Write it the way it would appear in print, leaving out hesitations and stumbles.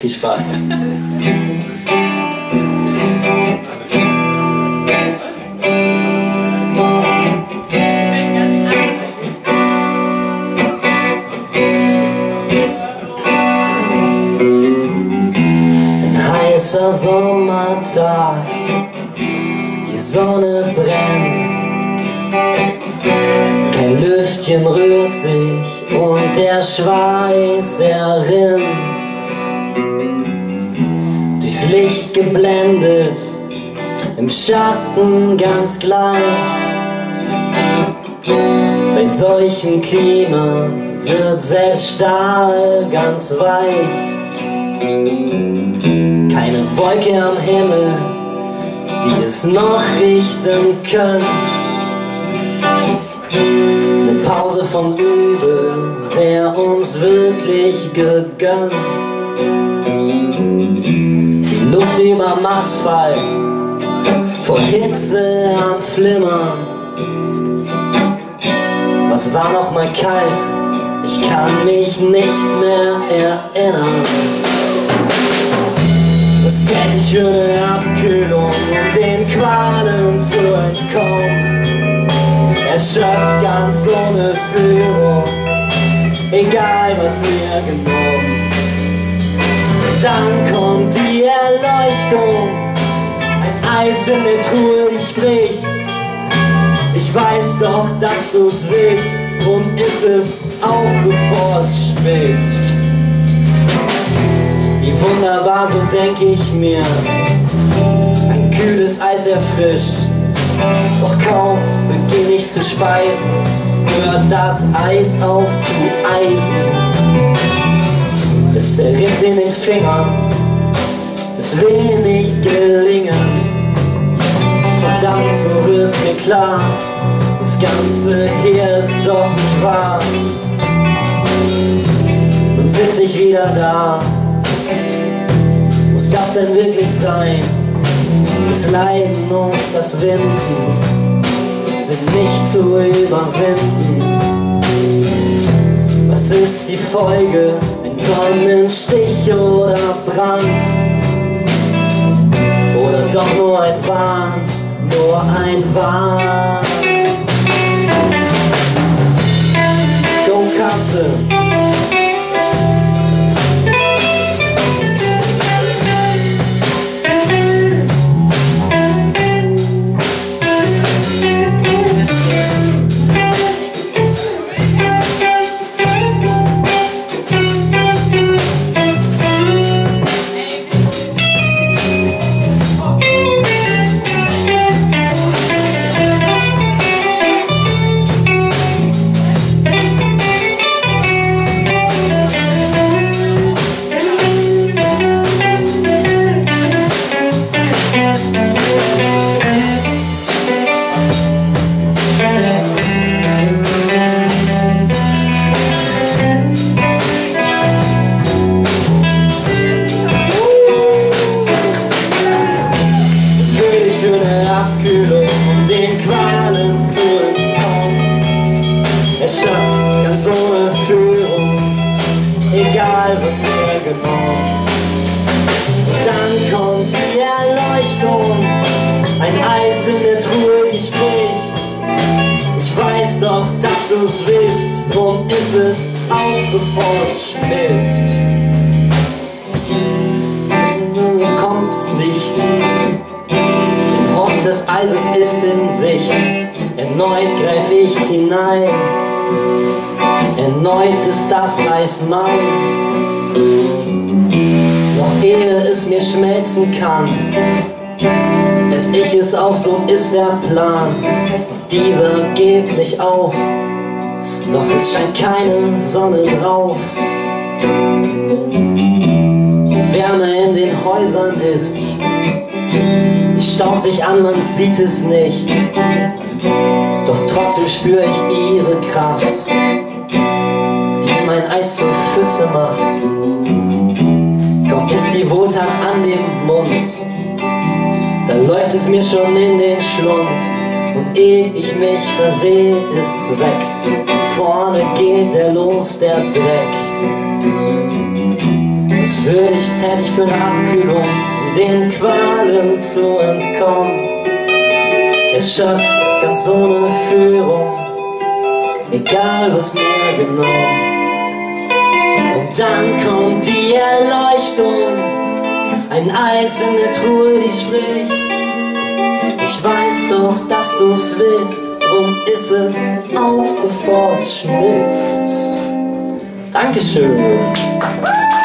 Viel Spaß. Heißer Sommertag, die Sonne brennt, kein Lüftchen rührt sich und der Schweiß rinnt. Durchs Licht geblendet, im Schatten ganz gleich. Bei solchem Klima wird selbst Stahl ganz weich. Keine Wolke am Himmel, die es noch richten könnt. Eine Pause vom Übel wär uns wirklich gegönnt. Die Luft überm Asphalt, vor Hitze am Flimmern. Was war noch mal kalt? Ich kann mich nicht mehr erinnern. Was tät ich für eine Abkühlung, um den Qualen zu entkommen? Erschöpft ganz ohne Führung, egal was mir genommen. Dann kommt die Erleuchtung, ein Eis in der Truhe, die spricht. Ich weiß doch, dass du's willst, drum ist es auch, bevor es schmilzt. Wie wunderbar, so denk ich mir, ein kühles Eis erfrischt. Doch kaum beginn ich zu speisen, hört das Eis auf zu eisen. Es zerrinnt in den Fingern, es will nicht gelingen. Verdammt, so wird mir klar, das Ganze hier ist doch nicht wahr. Nun sitz ich wieder da. Muss das denn wirklich sein? Das Leiden und das Winden sind nicht zu überwinden. Was ist die Folge? Ein Sonnenstich oder Brand? Oder doch nur ein Wahn? Nur ein Wahn? Go Kassel! Um den Qualen zu entkommen. Es schafft ganz ohne Führung, egal was mir genommen. Und dann kommt die Erleuchtung, ein Eis in der Truhe, die spricht. Ich weiß doch, dass du's willst, drum ist es auch, bevor es schmilzt. Nun kommt's nicht. Des Eises ist in Sicht, erneut greif ich hinein, erneut ist das Eis mein. Noch ehe es mir schmelzen kann, ess ich es auf, so ist der Plan. Und dieser geht nicht auf, doch es scheint keine Sonne drauf. Die Wärme in den Häusern ist, sie staut sich an, man sieht es nicht, doch trotzdem spüre ich ihre Kraft, die mein Eis zur Pfütze macht. Kaum ist die Wohltat an dem Mund, da läuft es mir schon in den Schlund. Und ehe ich mich versehe, ist's weg. Vorne geht los, der Dreck. Was würde ich, täte ich für eine Abkühlung, um den Qualen zu entkommen? Erschöpft, ganz ohne Führung, egal was mir genommen. Und dann kommt die Erleuchtung, ein Eis in der Truhe, die spricht: Ich weiß doch, dass du's willst, drum ist es auf, bevor es schmilzt. Dankeschön.